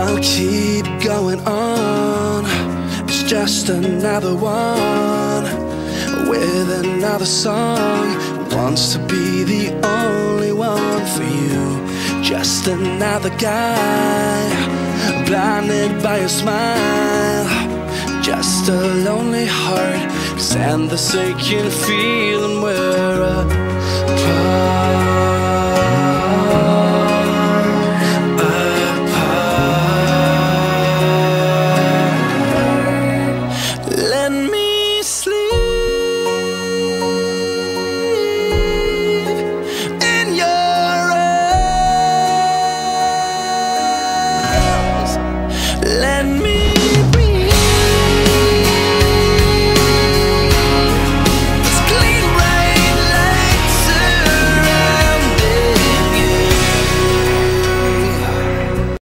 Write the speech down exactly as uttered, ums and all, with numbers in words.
I'll keep going on. It's just another one with another song. Wants to be the only one for you. Just another guy blinded by your smile. Just a lonely heart, 'cause and the aching feeling we're apart.